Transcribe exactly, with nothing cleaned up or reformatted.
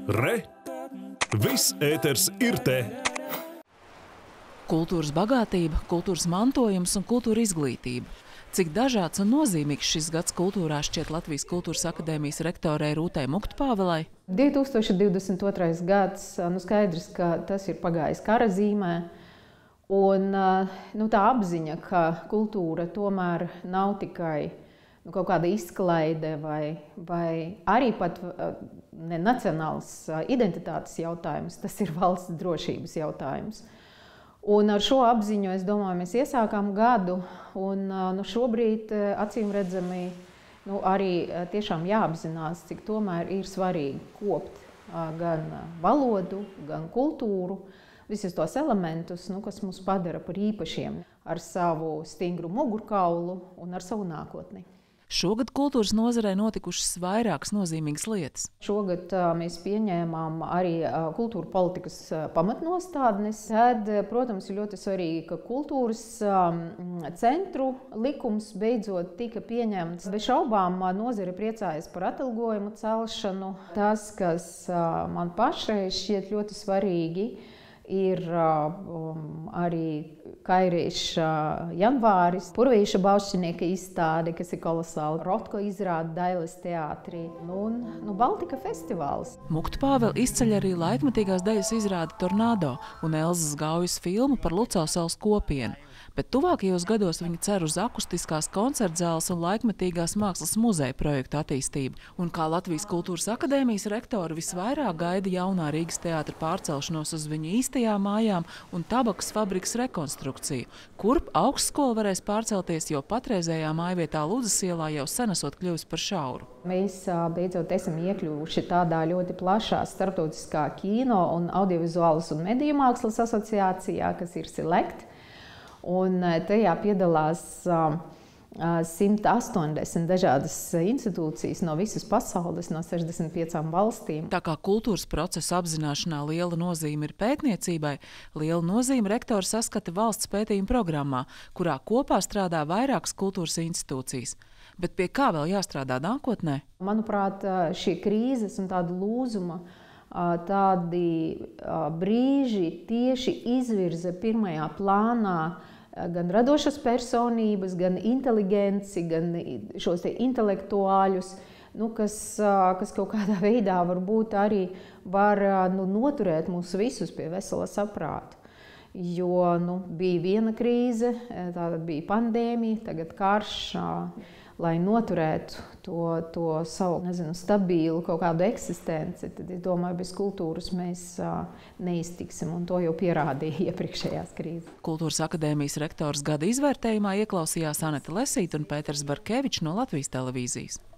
Re! Viss ēters ir te! Kultūras bagātība, kultūras mantojums un kultūra izglītība. Cik dažāds un nozīmīgs šis gads kultūrā šķiet Latvijas Kultūras akadēmijas rektorei Rūtai Muktupāvelai? divi tūkstoši divdesmit otrais gads, nu skaidrs, ka tas ir pagājis kara zīmē. Un nu, tā apziņa, ka kultūra tomēr nav tikai nu, kaut kāda izklaide vai, vai arī pat ne nacionāls identitātes jautājums, tas ir valsts drošības jautājums. Un ar šo apziņu, es domāju, mēs iesākām gadu, un nu, šobrīd acīm redzami nu, arī tiešām jāapzinās, cik tomēr ir svarīgi kopt gan valodu, gan kultūru, visus tos elementus, nu, kas mūs padara par īpašiem, ar savu stingru mugurkaulu un ar savu nākotni. Šogad kultūras nozarē notikušas vairākas nozīmīgas lietas. Šogad uh, mēs pieņēmām arī uh, kultūra politikas uh, pamatnostādnes. Tad, protams, ir ļoti svarīgi, ka kultūras um, centru likums beidzot tika pieņemts. Bez šaubām nozare priecājas par atalgojumu celšanu. Tas, kas uh, man pašai šķiet ļoti svarīgi, ir um, arī Kairīša janvāris, Purvīša Baušķinieka izstāde, kas ir kolosāla, Rotko izrāda Dailes teātrī, un nu, Baltika festivāls. Muktupāvele izceļ arī laikmetīgās dejas izrādi Tornado un Elzas Gaujas filmu par Lucavsalas kopienu. Bet tuvākajos gados viņi cer uz akustiskās koncertzāles un laikmetīgās mākslas muzeja projektu attīstību. Un kā Latvijas Kultūras akadēmijas rektori visvairāk gaida jaunā Rīgas teātra pārcelšanos uz viņu īstajām mājām un tabakas fabrikas rekonstrukciju, kurp augstskola varēs pārcelties, jo patreizējā mājvietā Ludzas ielā jau sen esot kļuvusi par šauru. Mēs beidzot esam iekļuvuši tādā ļoti plašā starptautiskā kino un audiovizuālas un mediju mākslas asociācijā, kas ir Select. Un tajā piedalās simt astoņdesmit dažādas institūcijas no visas pasaules, no sešdesmit piecām valstīm. Tā kā kultūras procesu apzināšanā liela nozīme ir pētniecībai, liela nozīme rektori saskata valsts pētījuma programmā, kurā kopā strādā vairākas kultūras institūcijas. Bet pie kā vēl jāstrādā nākotnē? Manuprāt, šie krīzes un tāda lūzuma tādi brīži tieši izvirza pirmajā plānā gan radošas personības, gan inteligenci, gan šos te intelektuāļus, nu, kas, kas kaut kādā veidā varbūt arī var nu, noturēt mūs visus pie vesela saprāta. Jo nu, bija viena krīze, tātad bija pandēmija, tagad karš, lai noturētu to, to savu, nezinu, stabilu kaut kādu eksistenci, tad es domāju, bez kultūras mēs neiztiksim, un to jau pierādīja iepriekšējās krīzes. Kultūras akadēmijas rektors gada izvērtējumā ieklausījās Aneta Lesīta un Pēters Barkevičs no Latvijas televīzijas.